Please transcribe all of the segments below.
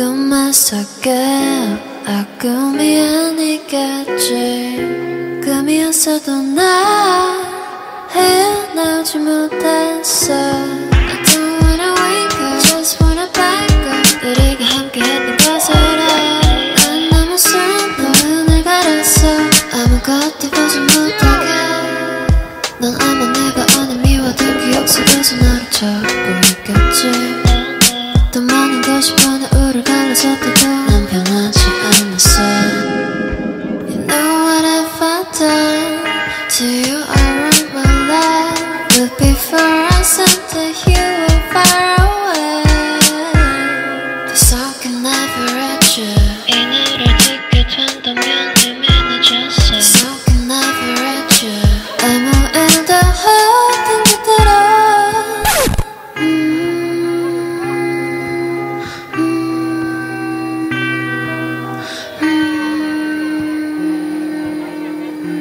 꿈에서게 꿈이 아니겠지. 꿈이었어도 나 헤어나오지 못했어. I don't wanna wake up, just wanna back up. 우리가 함께했던 것을 해. 난 너무 슬퍼 눈을 가렸어. 아무것도 보지 못하게. 넌 아마 내가 오늘 미워둔 기억 속에서 나를 찾고 있겠지. 더 많은 것이 변해 우릴 갈라졌다고 난 변하지 않았어. You know what have I done to you? I wrote my life, but before I sent it you were far away. Cause I can never reach you. 이 노래 듣게 된다면 예민해졌어. Cause I can never reach you. 아무 일도 하던 그대로.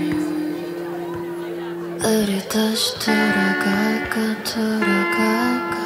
우리 다시 돌아갈까.